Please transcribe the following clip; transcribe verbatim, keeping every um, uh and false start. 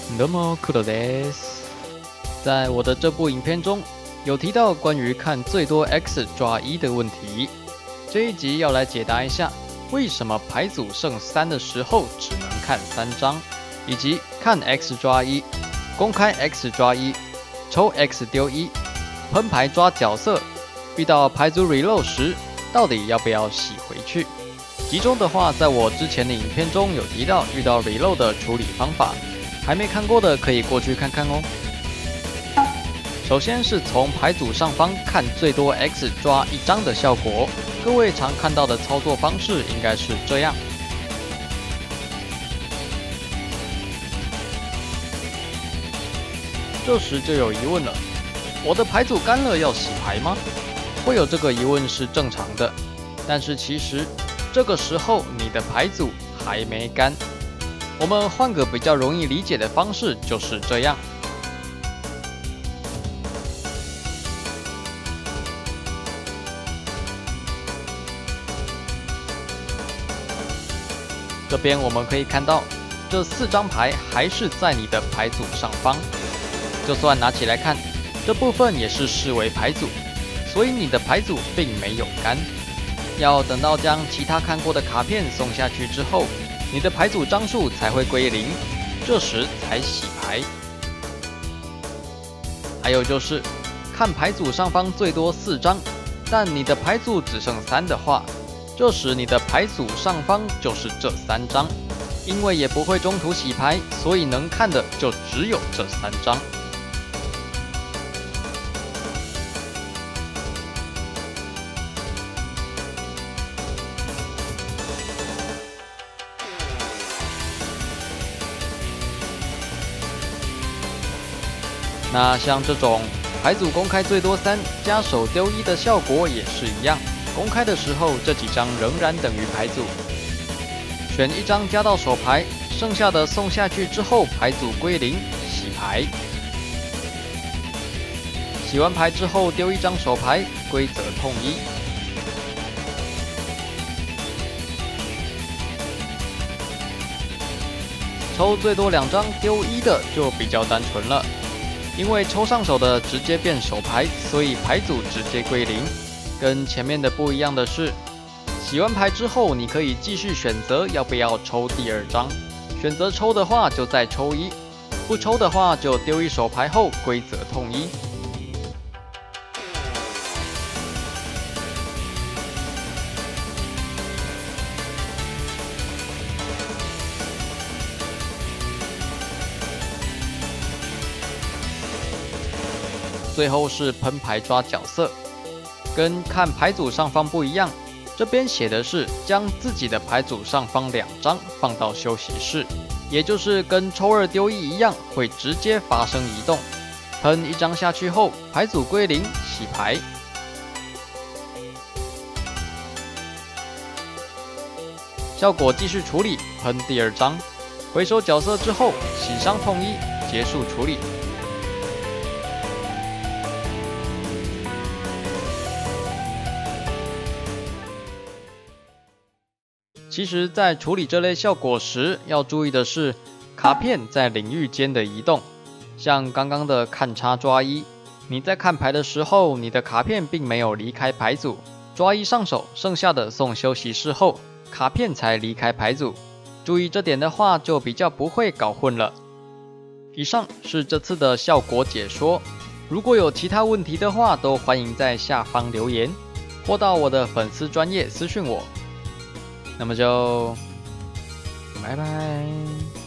那么酷的です。在我的这部影片中，有提到关于看最多 X 抓一的问题。这一集要来解答一下，为什么牌组剩三的时候只能看三张，以及看 X 抓一、公开 X 抓一、抽 X 丢一、喷牌抓角色，遇到牌组 reload 时，到底要不要洗回去？集中的话，在我之前的影片中有提到遇到 reload 的处理方法，还没看过的可以过去看看哦。首先是从牌组上方看最多 X 抓一张的效果，各位常看到的操作方式应该是这样。这时就有疑问了，我的牌组干了要洗牌吗？会有这个疑问是正常的，但是其实这个时候你的牌组还没干。我们换个比较容易理解的方式，就是这样。这边我们可以看到，这四张牌还是在你的牌组上方。就算拿起来看，这部分也是视为牌组，所以你的牌组并没有干。要等到将其他看过的卡片送下去之后，你的牌组张数才会归零，这时才洗牌。还有就是，看牌组上方最多四张，但你的牌组只剩三的话，这时你的牌组上方就是这三张，因为也不会中途洗牌，所以能看的就只有这三张。那像这种牌组公开最多三加手丢一的效果也是一样，公开的时候这几张仍然等于牌组，选一张加到手牌，剩下的送下去之后牌组归零，洗牌。洗完牌之后丢一张手牌，规则统一。抽最多两张丢一的就比较单纯了。因为抽上手的直接变手牌，所以牌组直接归零。跟前面的不一样的是，洗完牌之后，你可以继续选择要不要抽第二张。选择抽的话就再抽一，不抽的话就丢一手牌后规则统一。最后是喷牌抓角色，跟看牌组上方不一样，这边写的是将自己的牌组上方两张放到休息室，也就是跟抽二丢一一样，会直接发生移动。喷一张下去后，牌组归零，洗牌。效果继续处理，喷第二张，回收角色之后，洗伤统一，结束处理。其实，在处理这类效果时，要注意的是卡片在领域间的移动。像刚刚的看叉抓一，你在看牌的时候，你的卡片并没有离开牌组，抓一上手，剩下的送休息室后，卡片才离开牌组。注意这点的话，就比较不会搞混了。以上是这次的效果解说，如果有其他问题的话，都欢迎在下方留言，或到我的粉丝专页私讯我。那么就拜拜。